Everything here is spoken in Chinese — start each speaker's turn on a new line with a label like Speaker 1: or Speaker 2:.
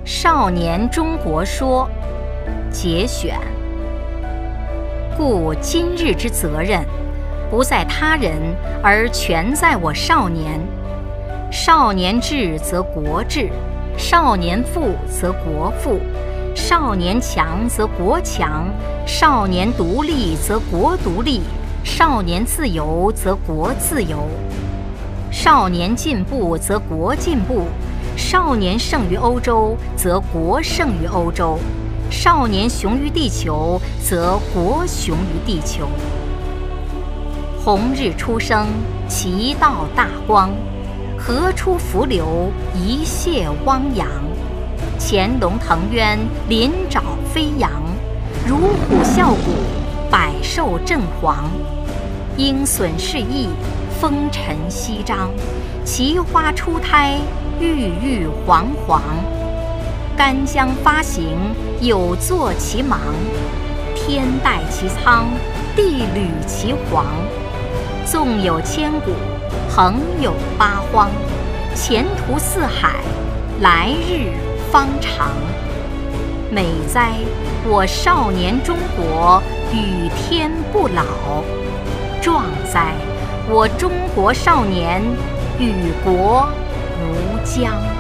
Speaker 1: 少年中国说》节选。故今日之责任，不在他人，而全在我少年。少年智则国智，少年富则国富，少年强则国强，少年独立则国独立，少年自由则国自由。少年进步则国进步，少年胜于欧洲则国胜于欧洲，少年雄于地球则国雄于地球。红日初升，其道大光，河出伏流，一泻汪洋。潜龙腾渊，鳞爪飞扬，乳虎啸谷，百兽震惶。鹰隼试翼，风尘翕张，奇花初胎，郁郁皇皇。干将发行，有作其芒，天戴其苍，地履其黄。纵有千古，横有八荒，前途似海，来日方长。美哉，我少年中国，与天不老；壮哉，我中国少年，与国无疆。